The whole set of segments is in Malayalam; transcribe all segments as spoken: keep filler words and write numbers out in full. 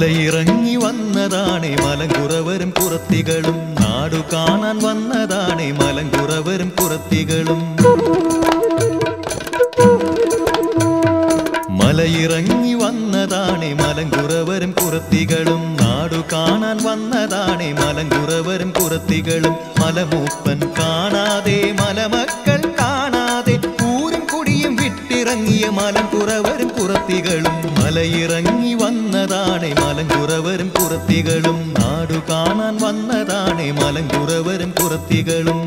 മലയിറങ്ങി വന്നതാണേ മലങ്കുറവരും കുറത്തികളും നാടു കാണാൻ വന്നതാണേ മലങ്കുറവരും കുറത്തികളും മലയിറങ്ങി വന്നതാണേ മലങ്കുറവരും കുറത്തികളും നാടു കാണാൻ വന്നതാണേ മലങ്കുറവരും കുറത്തികളും മലമൂപ്പൻ കാണാതെ മലമക്കൾ കാണാതെ ഊരും കുടിയും വിട്ടിറങ്ങിയ മലങ്കുറവരും കുറത്തികളും മലയിറങ്ങി വന്നതാണേ മലങ്കുറവരും കുറത്തികളും നാടു കാണാൻ വന്നതാണേ മലങ്കുറവരും കുറത്തികളും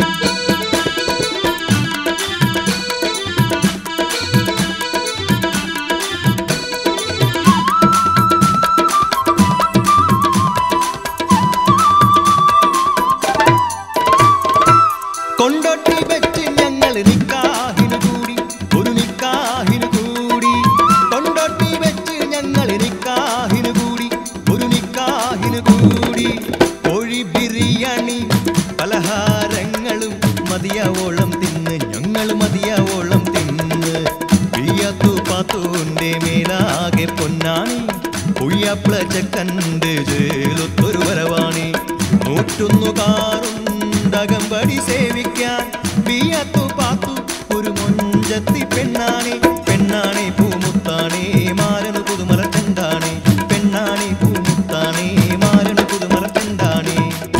കൊണ്ടോട്ടി വെച്ച് ഞങ്ങൾ നിക്കാഹിനു കൂടി ഒരു നിക്കാഹിനു കൂടി കൊണ്ടോട്ടി വെച്ച് ഞങ്ങൾ നിക്കാഹിനു കൂടി ഒരു നിക്കാഹിനു കൂടി കോഴി ബിരിയാണി പലഹാരങ്ങളും മതിയാവോളം തിന്ന് ഞങ്ങൾ മതിയാവോളം തിന്ന് പിയ്യാത്തു പാത്തൂന്റെ മേലാകെ പൊന്നാണി പുയ്യാപ്ല ചക്കണ്ട് ചേലൊത്തൊരു വരവാണി നൂറ്റൊന്നു കാറും അകമ്പടി സേവിക്കാൻ പിയ്യാത്തു പാത്തു ഒരു മൊഞ്ചത്തി പെണ്ണാണി പെണ്ണാണി പൂമുത്താണി മാരനു പുതുമല പെണ്ടാണി പെണ്ണാണി പൂമുത്താണി മാരനു പുതുമല പെണ്ടാണി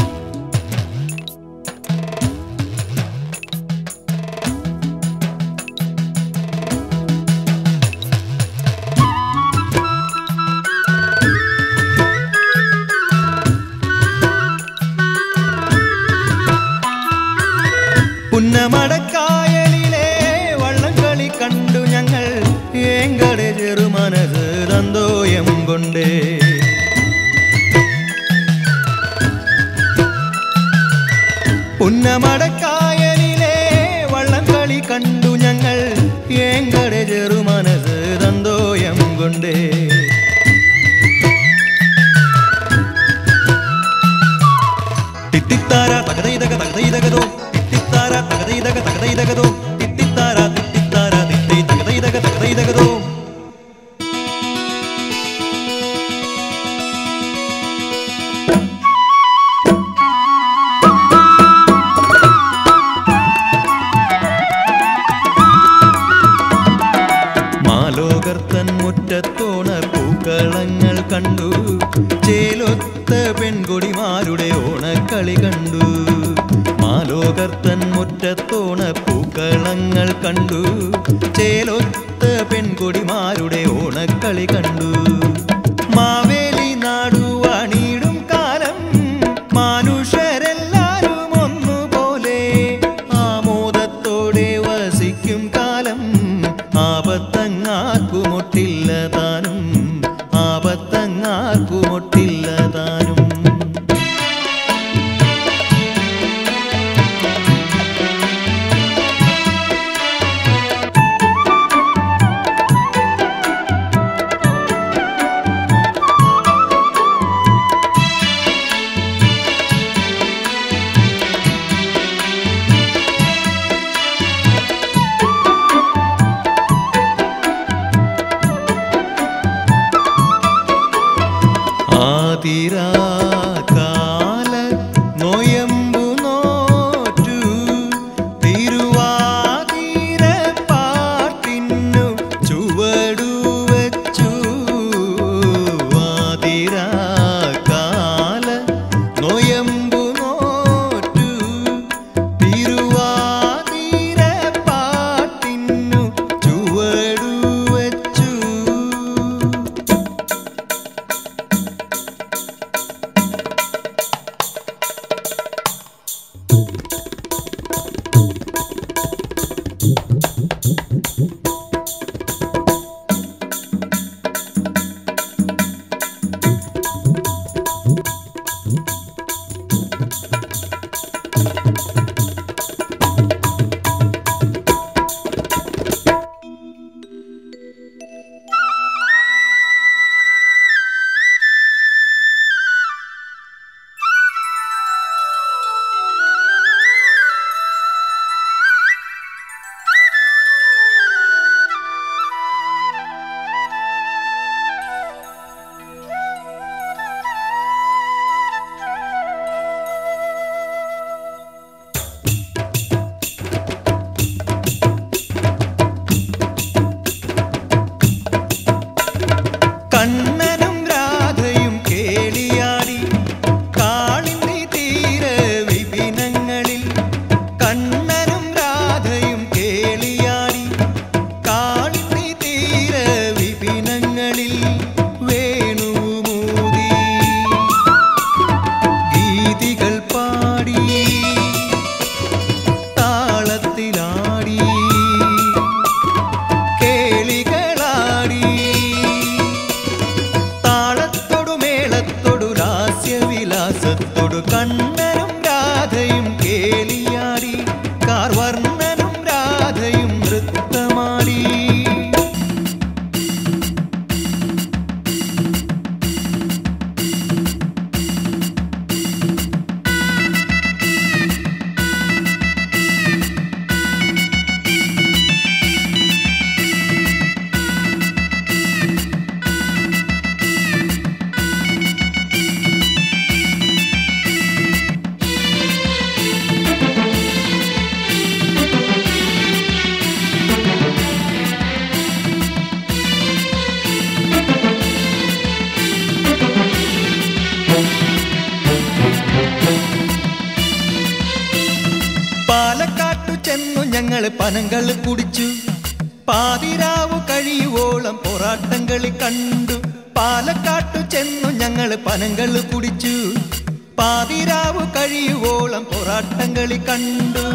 പുന്നമടക്കായലിലെ വള്ളംകളി കണ്ടു ഞങ്ങൾ ഏങ്കടെ ചെറുമനസ് തന്തോയം കൊണ്ടേ പുന്നമടക്കായലിലെ വള്ളംകളി കണ്ടു ഞങ്ങൾ ഏങ്കടെ ചെറുമനസ് തന്തോയം കൊണ്ടേ തിത്തിത്താര തകതൈതക തകതൈതകതോ തിത്തിത്താര തകതൈതക തകതൈതകതോ തിത്തിത്താര തിത്തിത്താര തിത്തൈ തകതൈതക തകതൈതകതോ മാലോകർത്തൻ മുറ്റത്തോണ പൂക്കളങ്ങൾ കണ്ടു ചേലൊത്ത പെൺകൊടിമാരുടെ ഓണക്കളി കണ്ടു മാലോകർത്തൻ മുറ്റത്തോണ പൂക്കളങ്ങൾ കണ്ടു ചേലൊത്ത പെൺകൊടിമാരുടെ ഓണക്കളി കണ്ടു മാവേലി നാടുവാണിടും കാലം മനുഷ്യരെല്ലാരും ഒന്നുപോലെ ആമോദത്തോടെ വസിക്കും കാലം ആപത്തങ്ങാർക്കുമൊട്ടില്ല താനും ആപത്തങ്ങാർക്കുമൊട്ടില്ല താനും രസത്തോടു കണ്ണനും രാധയും കേളിയാടി കാർവർണ്ണനും രാധയും നൃത്തമാടി. പാലക്കാട്ടു ചെന്നു ഞങ്ങൾ പനങ്ങൾ കുടിച്ചു, പാതിരാവു കഴിയുവോളം പോറാട്ടംകളി കണ്ടു. പാലക്കാട്ടു ചെന്നു ഞങ്ങൾ പനങ്ങൾ കുടിച്ചു, പാതിരാവു കഴിയുവോളം പോറാട്ടംകളി കണ്ടു.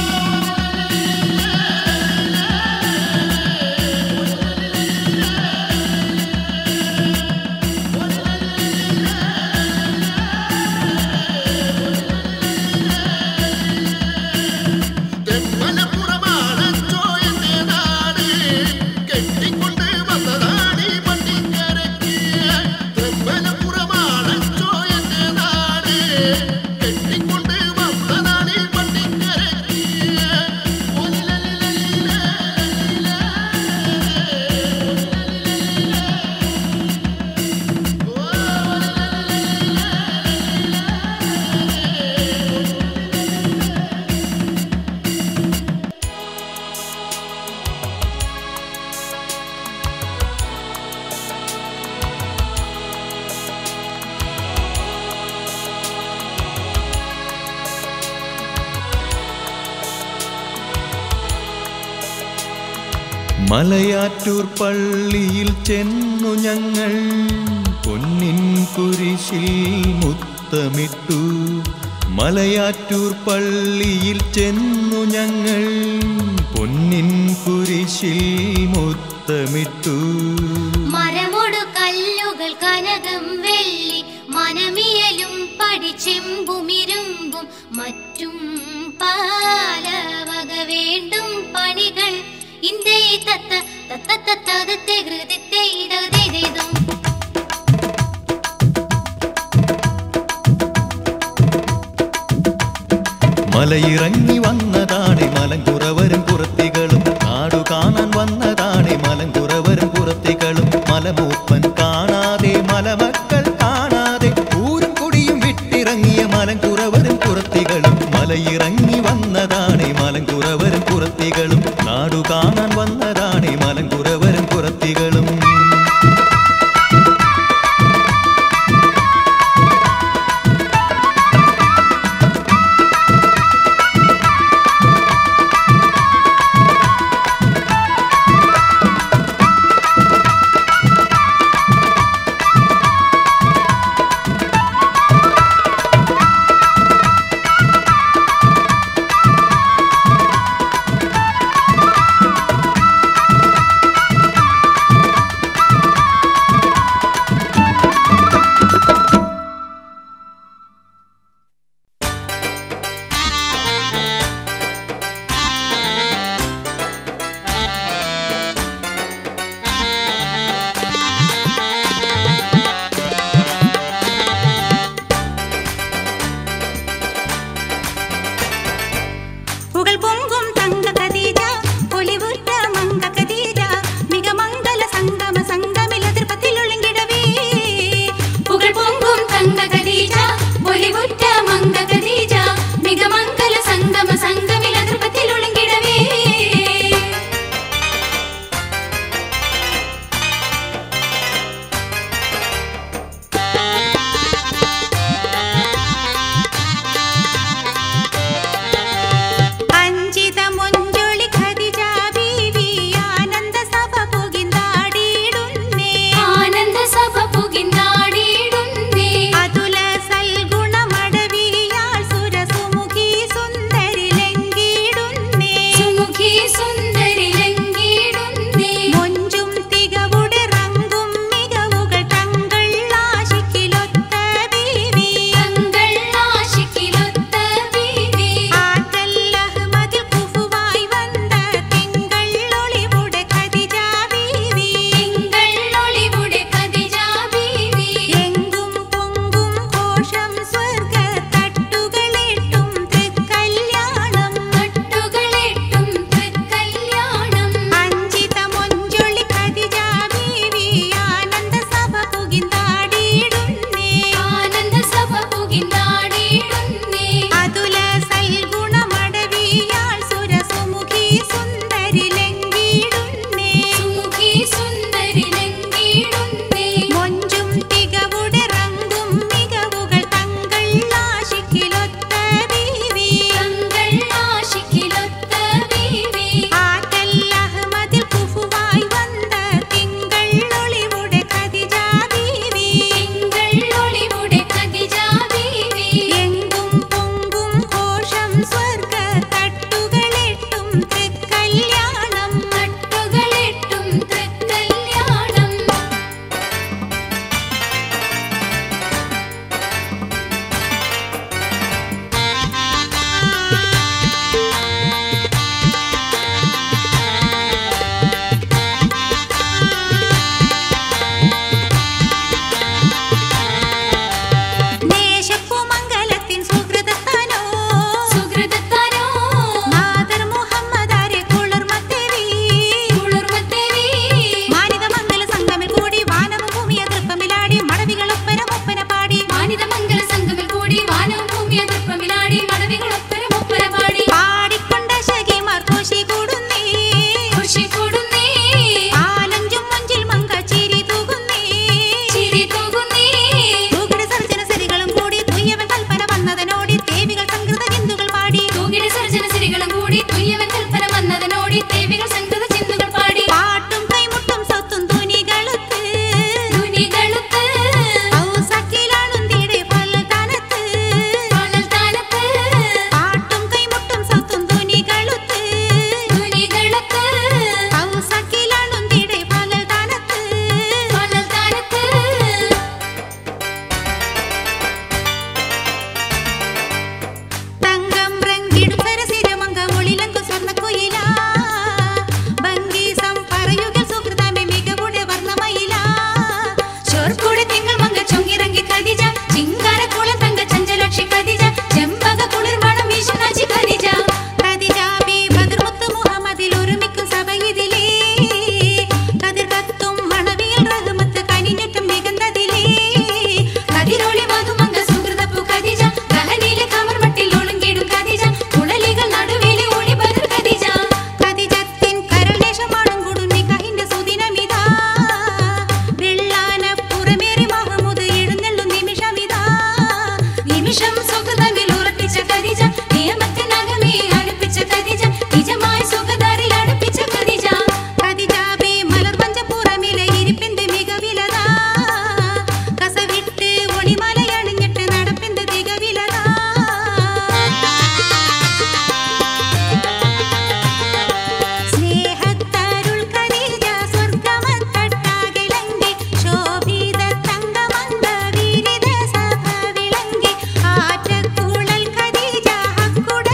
മലയാറ്റൂർ പള്ളിയിൽ ചെന്നു ഞങ്ങൾ പൊന്നിൻ കുരിശിൽ മുത്തമിട്ടു. മലയാറ്റൂർ പള്ളിയിൽ ചെന്നു ഞങ്ങൾ പൊന്നിൻ കുരിശിൽ മുത്തമിട്ടു. മരമൊടു കല്ലുകൾ കനകം വെള്ളി മനമിയലും പഠിച്ചെമ്പുമിരുമ്പും മറ്റും പാലവക വേണ്ടും പണികൾ ഇന്ദേ തത്ത തത്ത തത്ത ദത്തെ ഗൃതിത്തെ ഇദദേദം. മലയിറങ്ങി വന്നതാണ് മലങ്കുറവരും പുറത്തികളും, നാടു കാണാൻ വന്നതാണ് മലങ്കുറവരും പുറത്തികളും. മലമൂപ്പൻ കാണാതെ മലമക്കൾ കാണാതെ ഊരും കുടിയും വിട്ടിറങ്ങിയ മലങ്കുറവരും പുറത്തികളും. മലയിറങ്ങി വന്നതാണ് മലങ്കുറവരും പുറത്തികളും, നാടു കാണാൻ വന്നതാണ് മലങ്കുറവരും പുറത്തികളും. വന്നതനോടി ദേവികൾ സംകൃത ചിന്തുകൾ പാടി തൂകിട സർജന സിരികളും കൂടി തുയ്യവൻ കൽപ്പന വന്നതനോടി ദേവികൾ സംകൃത ചിന്തുകൾ പാടി പാട്ടും കൈമുട്ടും സ്വത്തും തുനികളുത്ത് തുനികളുത്ത് ഔസക്കിലാളുന്തിയുടെ ഫലതാനത്ത് ഫലതാനത്ത് പാട്ടും കൈമുട്ടും സ്വത്തും തുനികളുത്ത് തുനികളുത്ത് ഔസക്കിലാളുന്തിയുടെ ഫലതാനത്ത് ഫലതാനത്ത് തങ്കം റങ്കിടും സരസിരമംഗ മൊളിലങ്കു സ്വർണ്ണക്കുയില ഭംഗീസം പറയുക സുഹൃതാമി മികവുടെ വർണ്ണമയില ചോർക്കൂടെ തിങ്കൾ മങ്ക ചൊങ്കിറങ്ങി ഖദീജ ചിങ്കാരക്കുളം തങ്ക ചഞ്ചലാക്ഷി ഖദീജ ചെമ്പക കുളിർമണം വീശുനാച്ചി ഖദീജ ഖദീജാബി ബദർമുത്ത് മുഹമ്മദിൽ ഒരുമിക്കും സഭയിതിലേ കതിർ കത്തും മണവിയൽ റഹ്മത്ത് കനിഞ്ഞിട്ടും മികന്തതിലേ കതിരോളി മധുമങ്ക സുഹൃതപ്പു ഖദീജ ഗഹനിയിലെ കമർമട്ടിൽ ഒളുങ്കിടും ഖദീജ കുഴലികൾ നടുവിലെ ഒളി ബദർ ഖദീജ ഖദീജത്തിൻ കരളേശമാടും കൊടുന്നി കഹിന്റെ സുദിനമിതാ വെള്ളാന പുറമേറി മഹമൂദ് എഴുന്നള്ളും നിമിഷമിതാ നിമിഷം സുഖതമിൽ ഉറപ്പിച്ച ഖദീജ നിയമത്തിനകമേ അടുപ്പിച്ച ഖദീജ നിജമായ സുഖദാരിൽ അടുപ്പിച്ച ഖദീജ ഖദീജാബി മലർമഞ്ചപ്പുറമിലെ ഇരിപ്പിന്റെ മികവിലതാ കസവിട്ട് ഒളിമലയണിഞ്ഞിട്ട് നടപ്പിന്റെ തികവിലതാ സ്നേഹത്തരുൾ ഖദീജ സ്വർഗമത്തട്ടാകിളങ്കി ശോഭിത തങ്കമന്ദ വീരിത സഭ വിളങ്കി ആറ്റക്കുഴൽ ഖദീജ ഹക്കുട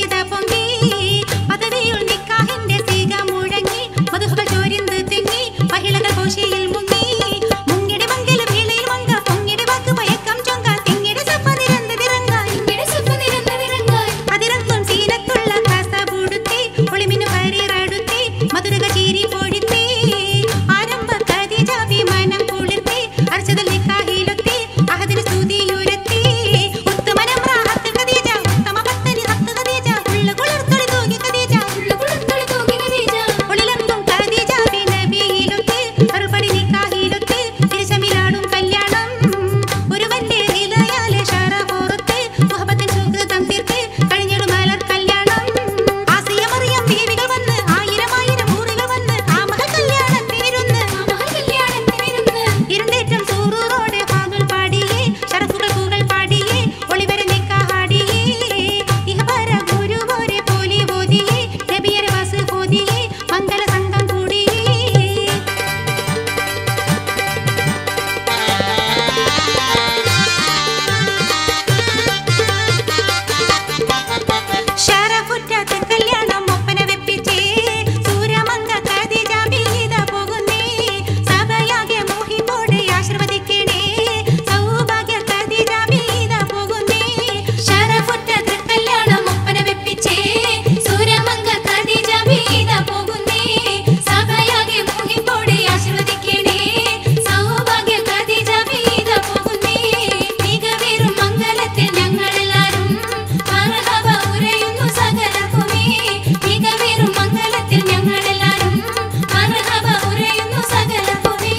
സീത പൊങ്ങി പദവിയിൽ നിക്കാഹിന്റെ സീക മുഴങ്ങി മധുഹകൾ ചോരിന്ത് തെങ്ങി മഹിളകൾ കോശിയിൽ മുങ്ങി മുങ്ങിടെ മംഗല വേളയിൽ മങ്ക പൊങ്ങിടെ വാക്ക് മയക്കം ചൊങ്ക തിങ്ങിടെ സപ്പ നിരന്ത തിരങ്ങായി തിങ്ങിടെ സപ്പ നിരന്ത തിരങ്ങായി അതിരങ്ങും സീനത്തുള്ള കാസ പൂടുത്തി ഒളിമിനു പരിറടുത്തി മധുരക ചീരി പൊടിത്തി ആരംഭ കദീജ വിമാനം കുളിർത്തി അർച്ചതൽ നിക്കാഹിലൊത്തി അഹദിന് സ്തുതിയുരത്തി ഉത്തമനം റാഹത്ത് കദീജ ഉത്തമ പത്തനി ഹത്ത് കദീജ ഉള്ള കുളിർത്തൊളി തൂങ്ങി കദീജ ഉള്ള കുളിർത്തൊളി തൂങ്ങി കദീജ ഒളിലങ്കും കദീജ നബിയിലൊത്തി അരുൾപടി നിക്കാഹിലൊത്തി തിരുശമിലാടും കല്യാണം ഒരുവന്റെ ഹൃദയാലെ ശറഫോറത്ത് മുഹബത്തിൻ സുഹൃതം തീർത്ത് കഴിഞ്ഞിടും മലർ കല്യാണം ആസിയ മറിയം ബീവികൾ വന്ന് ആയിരം ആയിരം ഊറുകൾ വന്ന് ആ മഹൽ കല്യാണത്തിനിരുന്ന് ആ മഹൽ കല്യാണത്തിനിരുന്ന് ഇരുന്നേറ്റം സൂറൂറോടെ ഫാദുൽ പാടിയേ ശറഫുകൾ പൂകൾ പാടിയേ ഒളിവരെ നിക്കാഹാടിയേ ഇഹപര ഗുരുവോരെ പോലി ഓതിയേ നബിയരെ വാസ് ഓതിയേ മംഗല സംഘം കൂടിയേ ശരഫുറ്റത്ത് കല്യാണം ഒപ്പന വെപ്പിച്ചേ സൂര്യമംഗ കദീജ ബീത പോകുന്നേ സഭയാകെ മോഹിപ്പോടെ ആശീർവദിക്കണേ സൗഭാഗ്യ കദീജ ബീത പോകുന്നേ ശരഫുറ്റത്ത് കല്യാണം ഒപ്പന വെപ്പിച്ചേ സൂര്യമംഗ കദീജ ബീത പോകുന്നേ സഭയാകെ മോഹിപ്പോടെ ആശീർവദിക്കണേ സൗഭാഗ്യ കദീജ ബീത പോകുന്നേ മികവേറും മംഗലത്തിൽ ഞങ്ങളെല്ലാരും മർഹബ ഉരയുന്നു സകലർക്കുമേ മികവേറും മംഗലത്തിൽ ഞങ്ങളെല്ലാരും മർഹബ ഉരയുന്നു സകലർക്കുമേ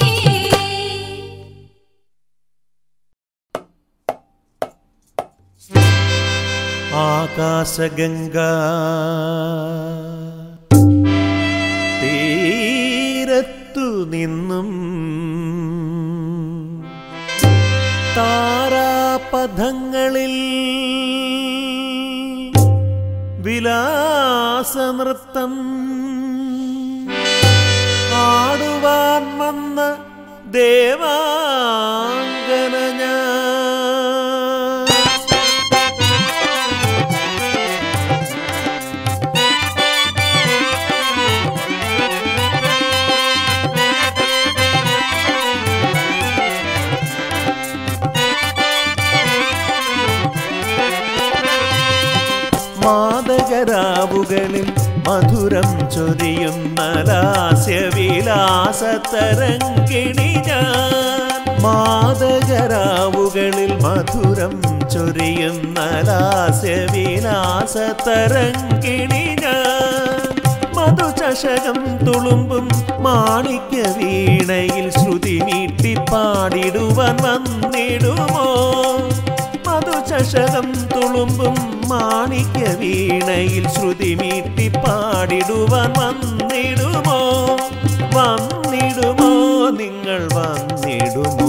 ആകാശഗംഗ തീരത്തു നിന്നും താരാപഥങ്ങളിൽ വിലാസനൃത്തം ആടുവാൻ വന്ന ദേവാംഗന ഞാൻ മാദകരാവുകളിൽ മധുരം ചൊരിയുന്ന ലാസ്യവിലാസതരംഗിണി ഞാൻ മാദകരാവുകളിൽ മധുരം ചൊരിയുന്ന ലാസ്യവിലാസതരംഗിണി ഞാൻ മധുചഷകം തുളുമ്പും മാണിക്യ വീണയിൽ ശ്രുതി മീട്ടി പാടിടുവാൻ വന്നിടുമോ മധുചഷകം തുളുമ്പും മാണിക്യ വീണയിൽ ശ്രുതി മീട്ടി പാടിടുവാൻ വന്നിടുമോ വന്നിടുമോ നിങ്ങൾ വന്നിടുമോ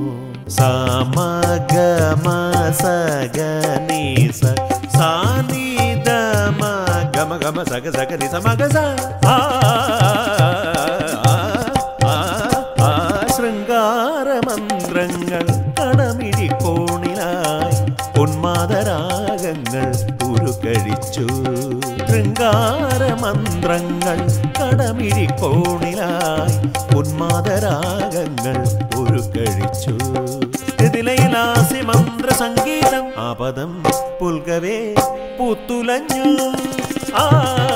സമഗമ സഗനിസ സാനിധമ ഗമ ഗമ സഗ സഗ നിസ മഗ സ ആ ശൃംഗാരമന്ത്രങ്ങൾ കടമിഴി കോണിലായി ഉന്മാദരാഗങ്ങൾ ഉരുക്കഴിച്ചു ശൃംഗാരമന്ത്രങ്ങൾ കടമിഴി കോണിലായി ഉന്മാദരാഗങ്ങൾ ഉരുക്കഴിച്ചു ഇതിലയിലാസി മന്ത്ര സംഗീതം ആപദം പുൽകവേ പൂത്തുലഞ്ഞു ആ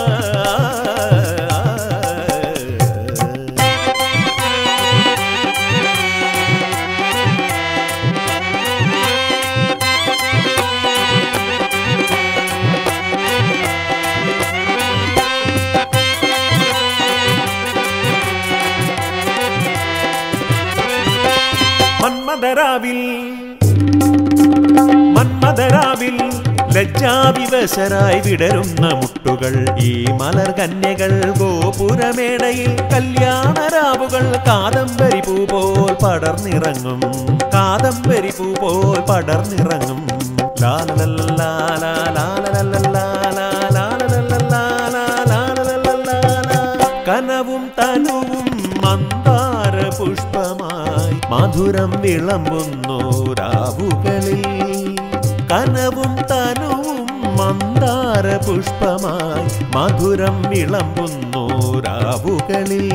മന്മദരാവിൽ മന്മദരാവിൽ ലജ്ജാവിവശരായി വിടരുന്ന മുട്ടുകൾ ഈ മലർ കന്യകൾ ഗോപുരമേടയിൽ കല്യാണരാവുകൾ കാദംബരി പൂ പോൽ പടർന്നിറങ്ങും കാദംബരി പൂ പോൽ പടർന്നിറങ്ങും ലാലലല്ലാ ലാലലല്ലാ ലാലലല്ലാ ലാലലല്ലാ കനവും തനുവും മന്ദാര പുഷ്പമായി മധുരം വിളമ്പുന്നു രാവുകളിൽ കനവും തനുവും മന്ദാര പുഷ്പമായി മധുരം വിളമ്പുന്നു രാവുകളിൽ.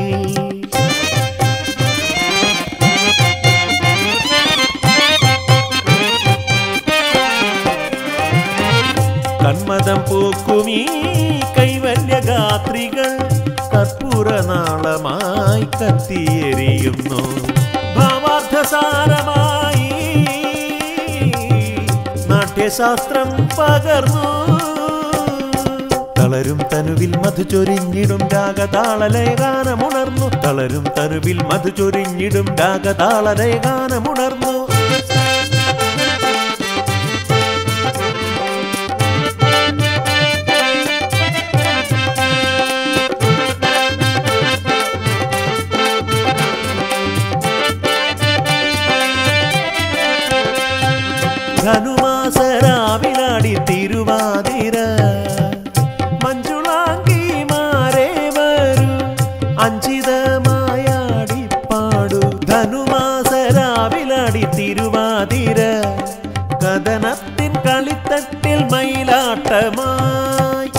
കന്മദം പൂക്കുമീ കൈവല്യഗാത്രികൾ കർപ്പൂരനാളമായി കത്തിയെരിയുന്നു. ഭാവാർത്ഥസാരമായി നാട്യശാസ്ത്രം പകർന്നു. തളരും തനുവിൽ മധു ചൊരിഞ്ഞിടും രാഗതാളലയഗാനമുണർന്നു. തളരും തനുവിൽ മധു ചൊരിഞ്ഞിടും രാഗതാളലയഗാനമുണർന്നു. ധനുമാസരാവിലാടി തിരുവാതിര മഞ്ജുളാങ്കിമാരെ വരൂ അഞ്ചിതമായാടി പാടു. ധനുമാസരാവിലാടി തിരുവാതിര കഥനത്തിൻ കളിത്തട്ടിൽ മയിലാട്ടമായി.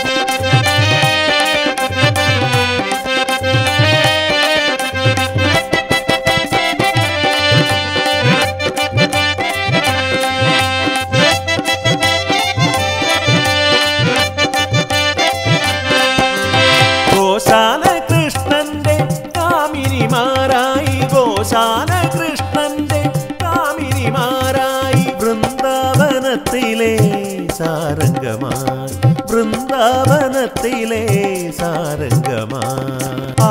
ഗോശാലകൃഷ്ണന്റെ കാമിനിമാരായി ഗോശാലകൃഷ്ണന്റെ കാമിനിമാരായി വൃന്ദാവനത്തിലെ സാരംഗമായി വൃന്ദാവനത്തിലെ സാരംഗമായി. ആ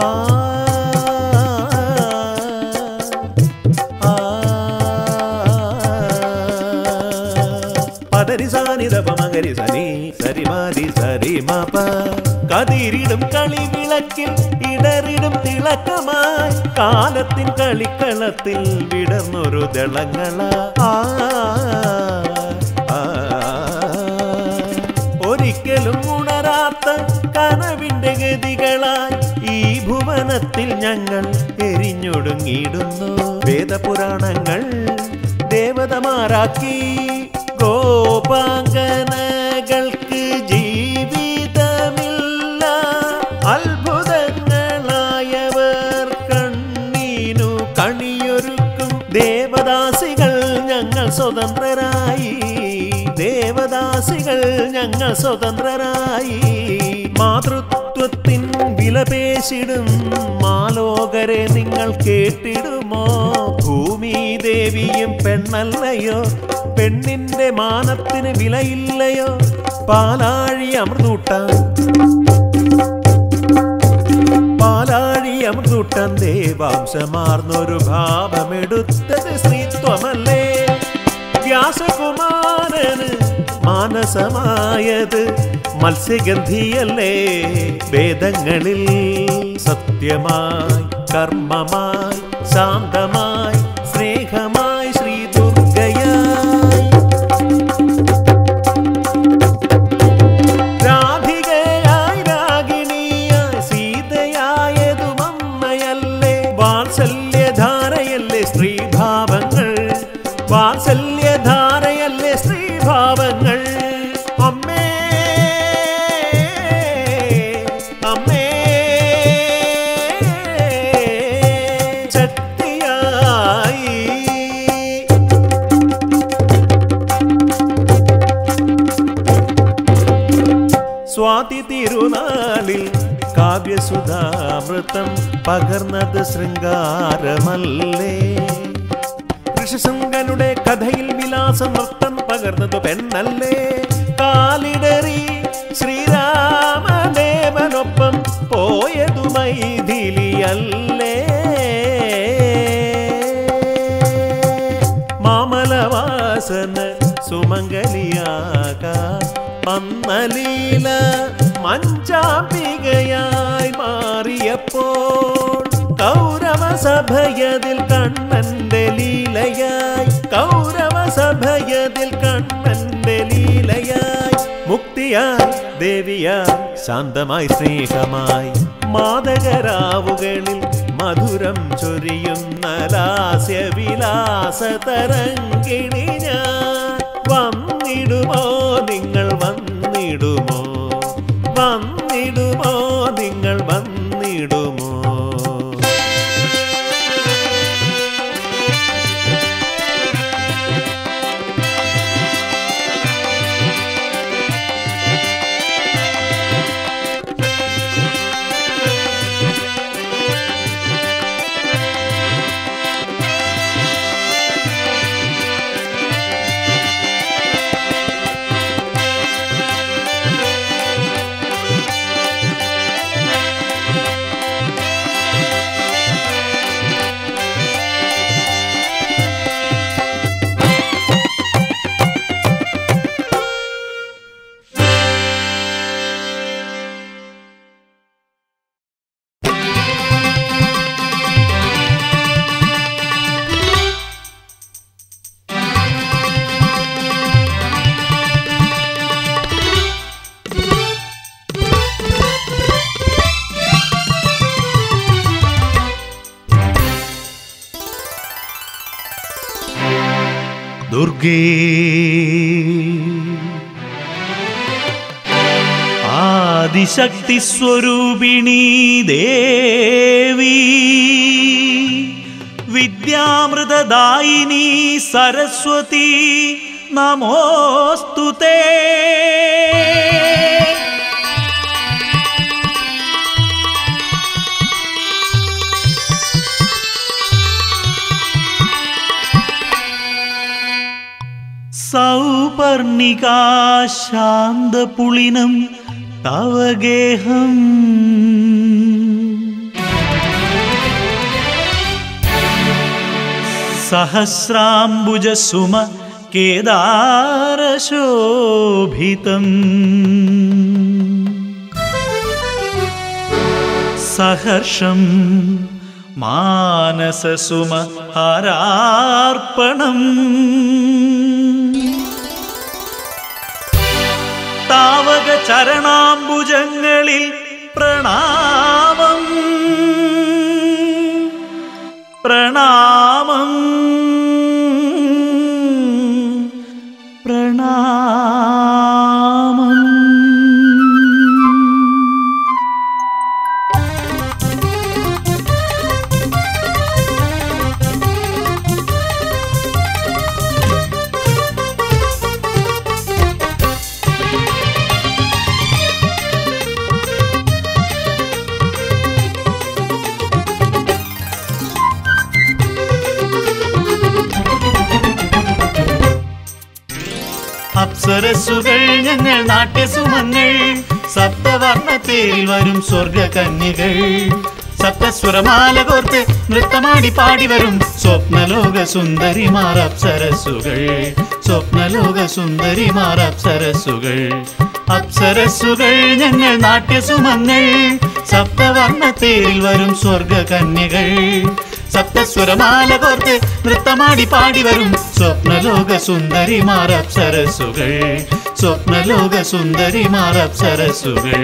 പദരി സാനിദപ മകരി സനി സരിമാരി സരിമപ കതിരിടും കളി വിളക്കിൽ ഇടറിടും തിളക്കമായി കാലത്തിൻ കളിക്കളത്തിൽ വിടർന്നൊരു ദളങ്ങള. ഒരിക്കലും ഉണരാത്ത കനവിന്റെ ഗതികളായി ഈ ഭുവനത്തിൽ ഞങ്ങൾ എരിഞ്ഞൊടുങ്ങിയിടുന്നു. വേദപുരാണങ്ങൾ ദേവതമാരാക്കി ഗോപാംഗനകൾക്ക് ജീവിതമില്ല. അത്ഭുതങ്ങളായവർ കണ്ണീനു കണിയൊരുക്കും ദേവദാസികൾ ഞങ്ങൾ സ്വതന്ത്രരായി. ദേവദാസികൾ ഞങ്ങൾ സ്വതന്ത്രരായി. മാതൃത്വത്തിൻ വിലപേശിടും മാലോകരെ നിങ്ങൾ കേട്ടിടുമോ? ഭൂമി ദേവിയും പെണ്ണല്ലയോ? പെണ്ണിന്റെ മാനത്തിന് വിലയില്ലയോ? പാലാഴി അമൃതൂട്ടാൻ പാലാഴി അമൃതൂട്ടാൻ ദേവാംശമാർന്നൊരു ഭാവമെടുത്തത് സ്ത്രീത്വമല്ലേ? വ്യാസകുമാരന് മാനസമായത് മത്സ്യഗന്ധിയല്ലേ? വേദങ്ങളിൽ സത്യമായി കർമ്മമായി ശാന്തമായി സ്നേഹമായി ശ്രീ ദുർഗയായി രാധികയായി രാഗിണിയായി സീതയായതും അമ്മയല്ലേ? വാത്സല്യധാരയല്ലേ സ്ത്രീഭാവങ്ങൾ? വാത്സല്യധാരയല്ലേ സ്ത്രീഭാവങ്ങൾ? അമ്മേ അമ്മേ ശക്തിയായി. സ്വാതി തിരുനാളിൽ കാവ്യസുധാമൃതം പകർന്നത് ശൃംഗാരമല്ലേ? ഋഷിശൃംഗനുടെ കഥയിൽ വിലാസം നൃത്തം പകർന്നത് പെണ്ണല്ലേ? കാലിടറി ശ്രീരാമദേവനൊപ്പം പോയതു മൈഥിലിയല്ലേ? മാമലവാസന സുമംഗലിയാകാൻ പന്നലീല മഞ്ചാംബികയായി മാറിയപ്പോൾ കൗരവ സഭയതിൽ കണ്ണന്റെ ലീലയായി. കൗരവ സഭയതിൽ കണ്ണന്റെ ലീലയായി. മുക്തിയായി ദേവിയായി ശാന്തമായി സ്നേഹമായി മാതകരാവുകളിൽ മധുരം ചൊരിയുന്ന ലാസ്യവിലാസ തരംഗിണി ഞാൻ. വന്നിടുമോ നിങ്ങൾ വന്നി വന്നിടുമോ വന്നിടുമോ നിങ്ങൾ വന്നിടുമോ? ദുർഗേ ആദിശക്തി സ്വരൂപിണി ദേവി വിദ്യാമൃതദായിനി സരസ്വതി നമോസ്തുതേ. സൗപർണികാ ശാന്തപുളിനം തവ ഗേഹം സഹസ്രാംബുജസുമ കേദാരശോഭിതം സഹർഷം മാനസസുമ ഹാരാർപ്പണം താവക ചരണാംബുജങ്ങളിൽ പ്രണാമം പ്രണാമം പ്രണാമം. അപ്സരസുകൾ ഞങ്ങൾ നാട്യസുമങ്ങൾ സപ്തവർണ്ണത്തേരിൽ വരും സ്വർഗകന്യകൾ സപ്തസ്വരമാല കോർത്ത് നൃത്തമാടി പാടി വരും സ്വപ്നലോക സുന്ദരിമാർ അപ്സരസുകൾ സ്വപ്നലോക സുന്ദരിമാർ അപ്സരസുകൾ. അപ്സരസുകൾ ഞങ്ങൾ നാട്യസുമങ്ങൾ സപ്തവർണ്ണത്തേരിൽ വരും സ്വർഗകന്യകൾ സപ്തസ്വരമാല കോർത്ത് നൃത്തമാടി പാടി വരും സ്വപ്നലോക സുന്ദരിമാർ അപ്സരസുകൾ സ്വപ്നലോക സുന്ദരിമാർ അപ്സരസുകൾ.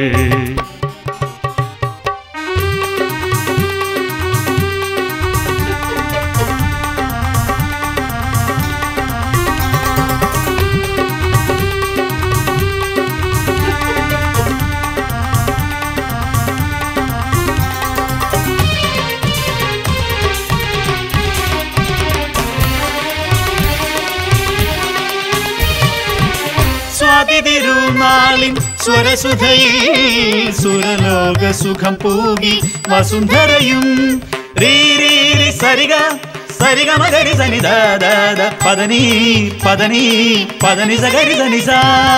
തിരുനാളിൻ സ്വരസുധയിൽ സുരലോക സുഖം പൂകി വസുന്ധരയും രീ രീ രി സരിഗ സരിഗ മഗരി സനി ദ ദ ദ പദനി പദനി പദനി സഗരി സനി സ.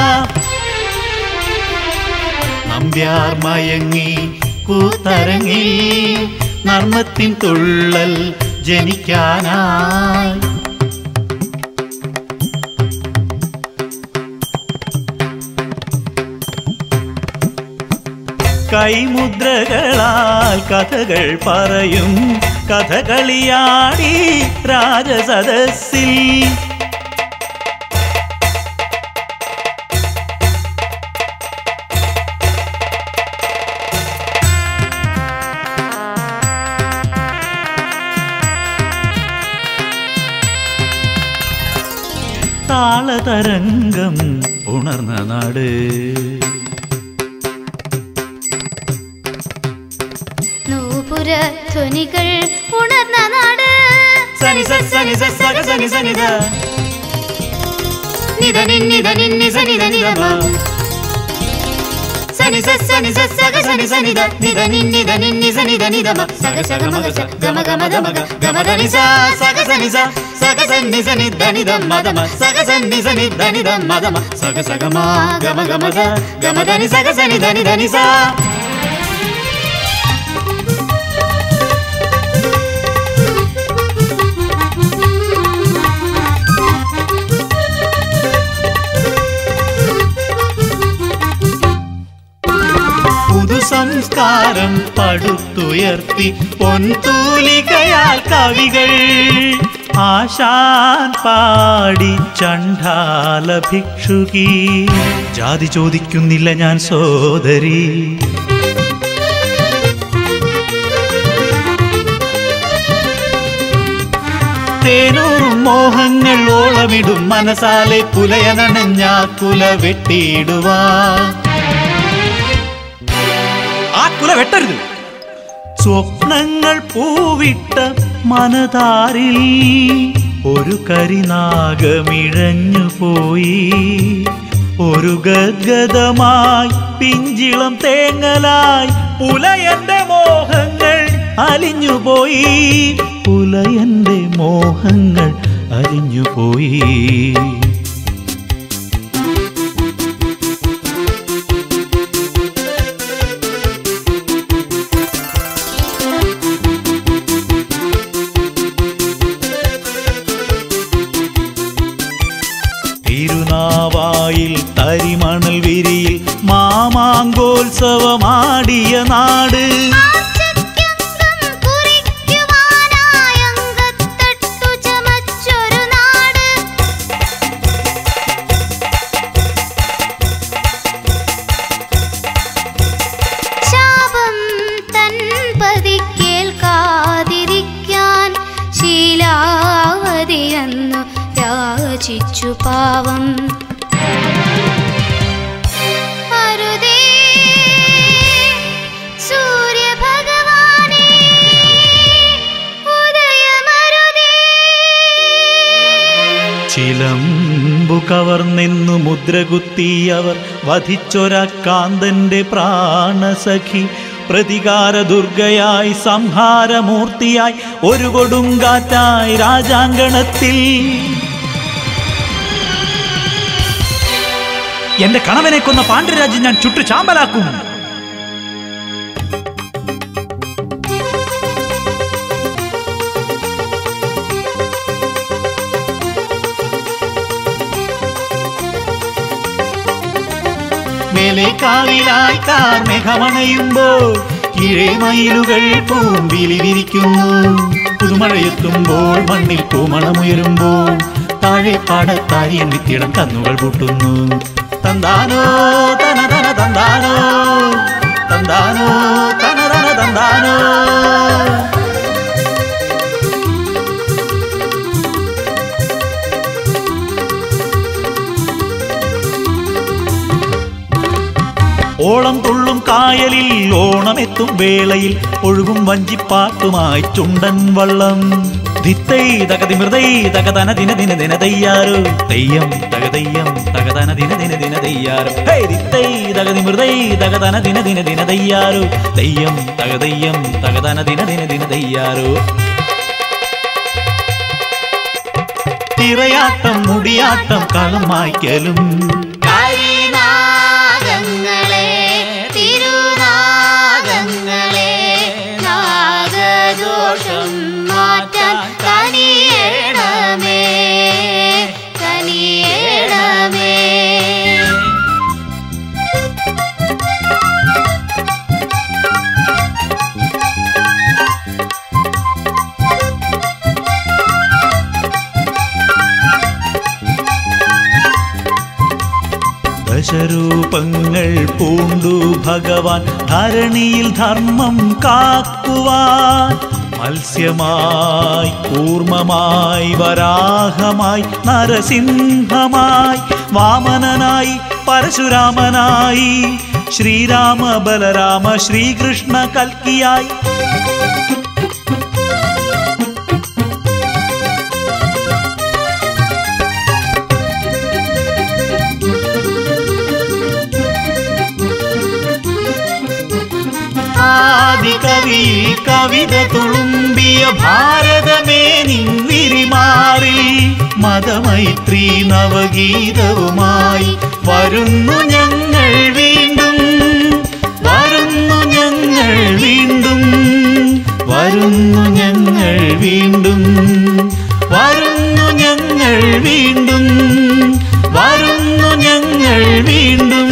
നമ്പ്യാർ മയങ്ങി കൂത്തരങ്ങി നർമ്മത്തിൻ തുള്ളൽ ജനിക്കാനായി കൈമുദ്രകളാൽ കഥകൾ പറയും കഥകളിയാടി രാജസദസ്സിൽ താളതരംഗം ഉണർന്ന നാട് പൂരധ്വനികൾ ഉണർന്ന നാട് സനി സനി സഗ സനി സനിത നിധ നിന്നിധ നിന്നി സനിധ നിധമ സനി സനി സഗ സനി സനിധ നിധ നിന്നിധ നിന്നി സനിധ നിധമ സഗ സഗ മഗ സ ഗമ ഗമ ധമ ഗ ഗമ ധനി സ സഗ സനി സ സഗ സന്നി സനി ധനി ധമ ധമ സഗ സന്നി സനി ധനി ധമ ധമ സഗ സഗ മ ഗമ ഗമ ധ ഗമ ധനി സഗ സനി ധനി ധനി സ സംസ്കാരം പടുത്തുയർത്തി പൊൻതൂലികയാൽ കവികൾ ആശാൻ പാടി ചണ്ഡാല ഭിക്ഷുകി ജാതി ചോദിക്കുന്നില്ല ഞാൻ സോദരി തേനൂറും മോഹങ്ങൾ ഓളമിടും മനസാലെ പുലയനണഞ്ഞാക്കുല വെട്ടിയിടുവാ കുല വെട്ടരുത് സ്വപ്നങ്ങൾ പൂവിട്ട മനതാരിൽ ഒരു കരിനാഗമിഴഞ്ഞു പോയി ഒരു ഗദ്ഗദമായി പിഞ്ചിളം തേങ്ങലായി പുലയന്റെ മോഹങ്ങൾ അലിഞ്ഞുപോയി പുലയന്റെ മോഹങ്ങൾ അലിഞ്ഞുപോയി തിരുനാവായിൽ തരിമണൽ വിരിയിൽ മാമാങ്കോത്സവമാടിയ നാട് ശാപം തൻ പതിക്കേൽക്കാതിരിക്കാൻ ശീലാവതിയെന്നു യാചിച്ചു പാവം അരുതേ സൂര്യഭഗവാനേ ഉദയമരുതേ ചിലമ്പു കവർന്നെന്നു മുദ്രകുത്തിയവർ വധിച്ചൊര കാന്തന്റെ പ്രാണസഖി പ്രതികാര ദുർഗയായി സംഹാരമൂർത്തിയായി ഒരു കൊടുങ്കാറ്റായി രാജാങ്കണത്തിൽ എന്റെ കണവനെ കൊന്ന പാണ്ഡ്യരാജ്യം ഞാൻ ചുട്ടു ചാമ്പലാക്കും മേലെ കാവിലായി കാർമേഘമണയുമ്പോൾ കീഴേ മയിലുകൾ പൂമ്പിലി വിരിക്കുന്നു പുതുമഴയെത്തുമ്പോൾ മണ്ണിൽ പൂമണമുയരുമ്പോൾ താഴെ പാടത്താരിയൻ വിത്തിടം കന്നുകൾ പൂട്ടുന്നു തന്താനോ തന തന തന്താനോ തന്താനോ തന തന തന്താനോ ഓളം തുള്ളും കായലിൽ ഓണമെത്തും വേളയിൽ ഒഴുകും വഞ്ചിപ്പാട്ടുമായി ചുണ്ടൻ വള്ളം ധിത്തൈ തകതി മൃതൈ തകതന ദിന ദിന ദിന തയ്യാറു തെയ്യം തകതയ്യം തകതന ദിന ദിന ദിന തയ്യാറു ഹേ ധിത്തൈ തകതി മൃതൈ തകതന ദിന ദിന ദിന തയ്യാറു തെയ്യം തകതയ്യം തകതന ദിന ദിന ദിന തയ്യാറു തിറയാട്ടം മുടിയാട്ടം കളം മായ്ക്കലും മാറ്റാൻ കനിയേണമേ കനിയേണമേ ദശരൂപങ്ങൾ പൂണ്ടു ഭഗവാൻ ധരണിയിൽ ധർമ്മം കാക്കുവാൻ മത്സ്യമായി കൂർമ്മമായി വരാഹമായി നരസിംഹമായി വാമനനായി പരശുരാമനായി ശ്രീരാമ ബലരാമ ശ്രീകൃഷ്ണ കൽക്കിയായി. ആദികവി കവിത തുളുമ്പിയ ഭാരതമേ നിൻവിരിമാറി മതമൈത്രി നവഗീതവുമായി വരുന്നു ഞങ്ങൾ വീണ്ടും, വരുന്നു ഞങ്ങൾ വീണ്ടും, വരുന്നു ഞങ്ങൾ വീണ്ടും, വരുന്നു ഞങ്ങൾ വീണ്ടും, വരുന്നു ഞങ്ങൾ വീണ്ടും.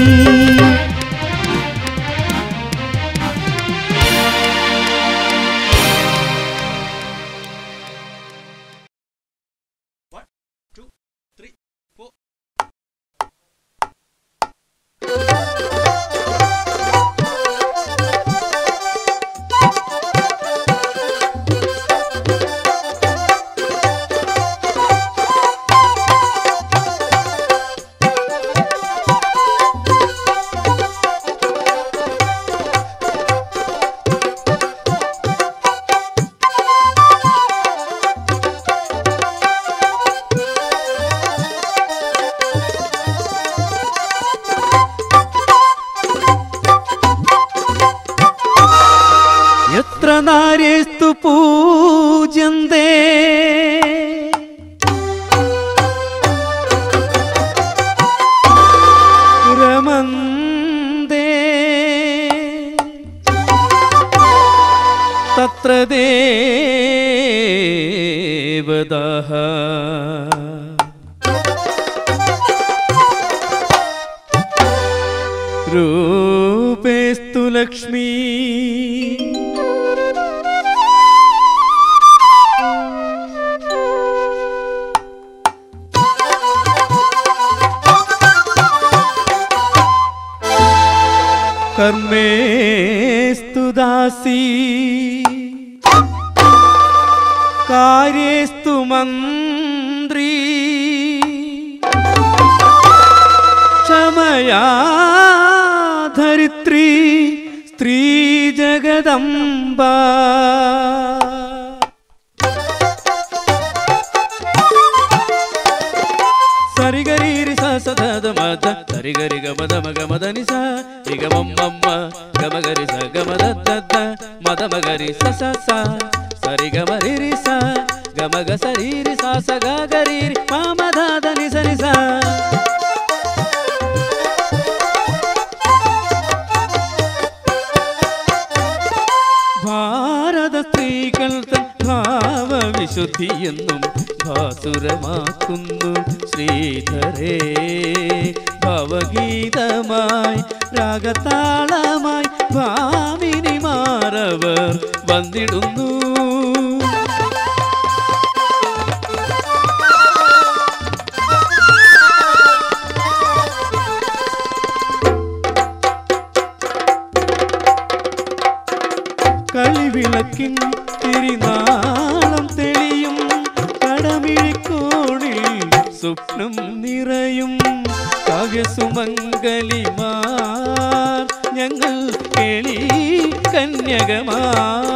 നാര്യേസ്തു പൂജ്യന്തേ രമന്തേ തത്ര ദേവതാഃ രൂപേസ്തു ലക്ഷ്മീ कर्मेस्तु दासी कार्येस्तु मन्त्री क्षमया धरित्री स्त्री जगदम्बा सरिगरी सा सदा मद सरिगरि गमद मगमद निस इगमम्मम्म गमगरि स गमद दद्द मद मगरि स स स सरिगमरि रि स गमग सरि रि सा स ग गरि रि मा म ध द नि स नि स ഭാരത സ്ത്രീകൾ തൻ ഭാവവിശുദ്ധിയെന്നും ഭാസുരമാക്കുന്നു ശ്രീധരേ ഭവഗീതമായി രാഗതാളമായി ഭാമിനിമാരവർ വന്നിടുന്നു കളിവിളക്കിൻ തിരിനാളം തെളിയും കടമിഴിക്കോണിൽ സ്വപ്നം നിറയും കാവ്യസുമംഗലിമാർ ഞങ്ങൾ കേളി കന്യകമാർ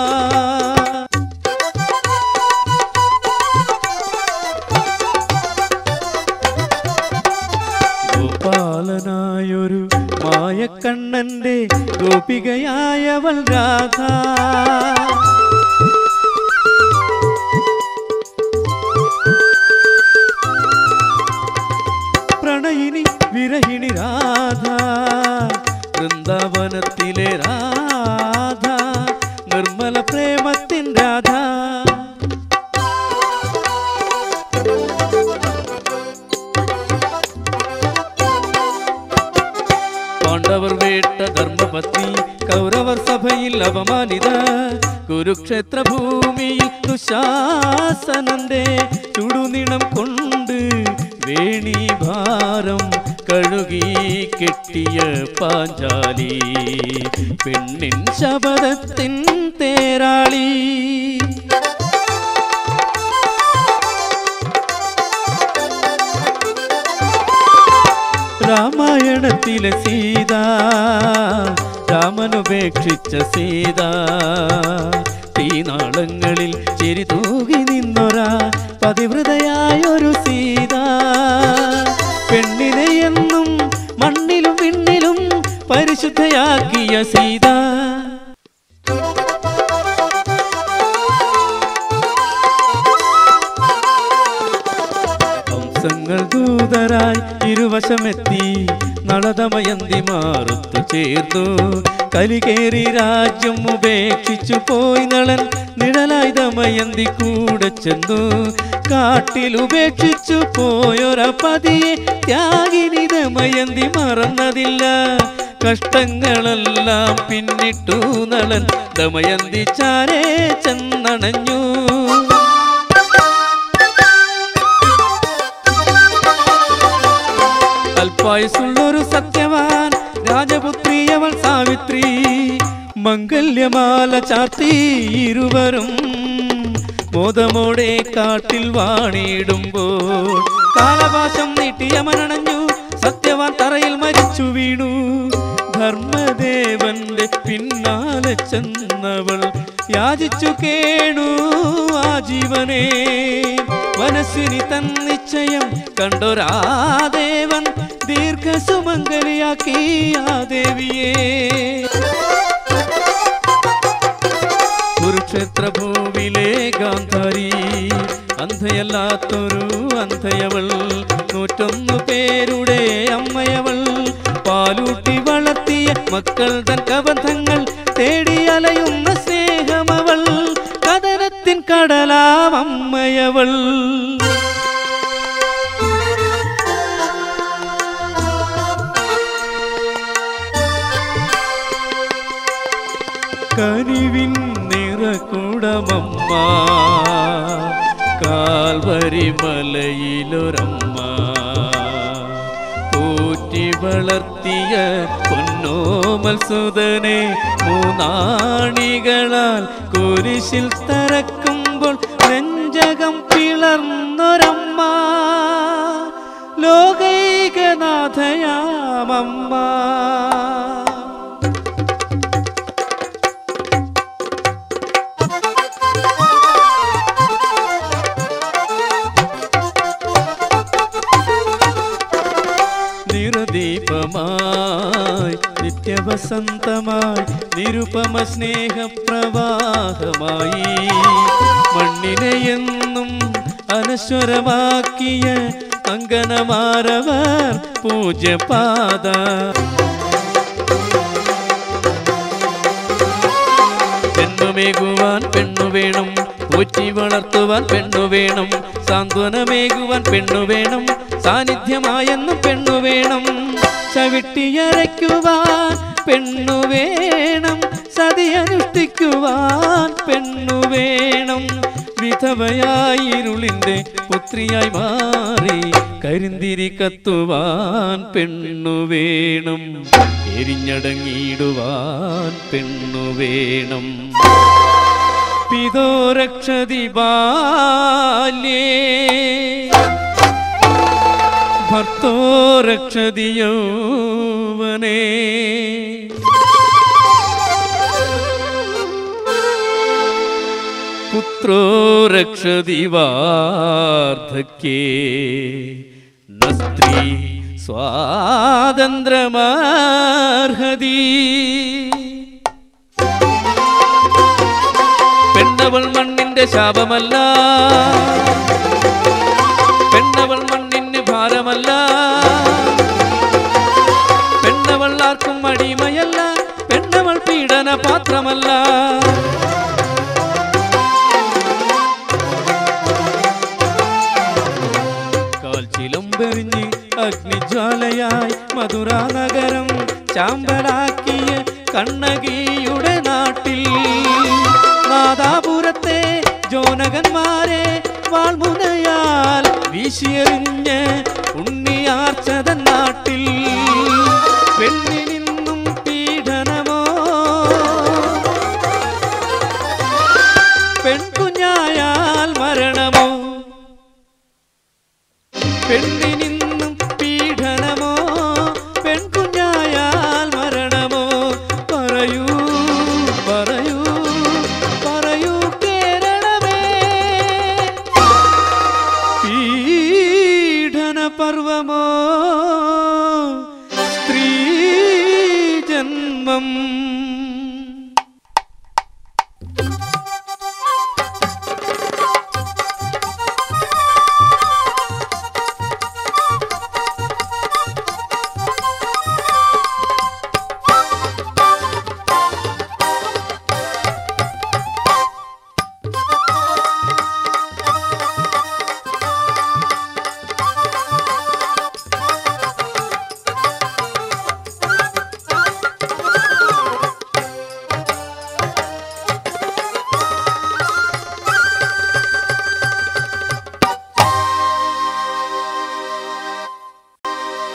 ഗോപാലനായൊരു മായക്കണ്ണന്റെ ഗോപികയായവൾ രാധ പ്രണയിനി വിരഹിണി രാധ വൃന്ദാവനത്തിലെ രാധ നിർമ്മല പ്രേമത്തിൻ രാധ പാണ്ഡവർ വേട്ട ധർമ്മപത്നി കൗരവർ സഭയിൽ അപമാനിത കുരുക്ഷേത്ര ഭൂമിയിൽ ദുശാസനന്റെ ചുടുനിണം കൊണ്ട് വേണി ഭാരം കഴുകി കെട്ടിയ പാഞ്ചാലി പെണ്ണിൻ ശബദത്തിൻ തേരാളി രാമായണത്തിലെ സീത, രാമനുപേക്ഷിച്ച സീത, തീനാളങ്ങളിൽ ചിരി തൂകി നിന്നൊരാ പതിവ്രതയായൊരു സീത, പെണ്ണിനെ എന്നും മണ്ണിലും വിണ്ണിലും പരിശുദ്ധയാക്കിയ സീത. ഹംസങ്ങൾ ദൂതരായി ഇരുവശമെത്തി നളദമയന്തി മാറുത്തു ചേർന്നു. കലികേറി രാജ്യം ഉപേക്ഷിച്ചു പോയി നളൻ നിഴലായി ദമയന്തി കൂടെ ചെന്നു. കാട്ടിൽ ഉപേക്ഷിച്ചു പോയൊരപതിയെ ത്യാഗിനി ദമയന്തി മറന്നതില്ല. കഷ്ടങ്ങളെല്ലാം പിന്നിട്ടു നളൻ ദമയന്തി ചാരേ ചെന്നണഞ്ഞു. അൽപായുസുള്ളൊരു സത്യവാൻ രാജപുത്രി അവൾ സാവിത്രി, മംഗല്യമാല ചാർത്തി ഇരുവരും മോദമോടെ കാട്ടിൽ വാണിടുമ്പോൾ കാലപാശം നീട്ടിയ മനണഞ്ഞു. സത്യവാൻ തറയിൽ മരിച്ചു വീണു. ധർമ്മദേവന്റെ പിന്നാലെ ചെന്നവൾ യാചിച്ചു കേണു ആ ജീവനെ. മനസ്സിനി തൻ നിശ്ചയം കണ്ടൊരാ ദേവൻ ദീർഘസുമംഗലിയാക്കി ആ ദേവിയെ. കുരുക്ഷേത്ര ഭൂവിലെ ഗാന്ധാരി, അന്ധയല്ലാത്തൊരു അന്ധയവൾ, നൂറ്റൊന്നു പേരുടെ അമ്മയവൾ, പാലൂട്ടി വളർത്തിയ മക്കൾ തൻ കബന്ധങ്ങൾ തേടി അലയുന്ന സ്നേഹമവൾ, കഥനത്തിൻ കടലാമമ്മയവൾ. കനിവിൻ നിറകുടമമ്മ, കാൽവരി മലയിലൊരമ്മ, പോറ്റി വളർത്തിയ പൊന്നോമൽ സുതനെ മൂന്നാണികളാൽ കുരിശിൽ തറക്കുമ്പോൾ നെഞ്ചകം പിളർന്നൊരമ്മ, ലോകൈകനാഥയാമമ്മ. നിറദീപമായി നിത്യവസന്തമായി നിരുപമ സ്നേഹപ്രവാഹമായി മണ്ണിനെ എന്നും അനശ്വരമാക്കിയ അങ്കനമാരവർ പൂജ്യപാദ. ജന്മമേകുവാൻ പെണ്ണു വേണം, പോറ്റി വളർത്തുവാൻ പെണ്ണു വേണം, സാന്ത്വനമേകുവാൻ പെണ്ണു വേണം, സാന്നിധ്യമായെന്നും പെണ്ണു വേണം, ചവിട്ടിയരയ്ക്കുവാൻ പെണ്ണു വേണം, സതി അനുഷ്ഠിക്കുവാൻ പെണ്ണു വേണം, വിധവയായി ഇരുളിൻ്റെ പുത്രിയായി മാറി കരിന്തിരി കത്തുവാൻ പെണ്ണു വേണം, എരിഞ്ഞടങ്ങിയിടുവാൻ പെണ്ണു വേണം. പിതോ രക്ഷതി ബാല്യേ ഭർത്തോ രക്ഷതി യൗവനേ, പുത്രോ രക്ഷതി വാർദ്ധക്യേ, ന സ്ത്രീ സ്വാതന്ത്ര്യമർഹതി. പെണ്ണവൾ മണ്ണിന്റെ ശാപമല്ല, പെണ്ണവൾ മണ്ണിന് ഭാരമല്ല, പെണ്ണവൾ ആർക്കും അടിമയല്ല, പെണ്ണവൾ പീഡന പാത്രമല്ല. കാൽച്ചിലമ്പെറിഞ്ഞ് അഗ്നിജ്വാലയായി മധുരാ നഗരം ചാമ്പലാക്കിയ കണ്ണകിയുടെ നാട്ടിൽ നാദാപുരത്തെ ജോനകന്മാരെ വാൾമുനയാൽ വീശിയെറിഞ്ഞ് ഉണ്ണിയാർച്ചതൻ നാട്ടിൽ പെണ്ണിനിന്നും പീഡനമോ, പെൺകുഞ്ഞായാൽ മരണമോ, പെണ്ണിനിന്നും പീഡനമോ, മം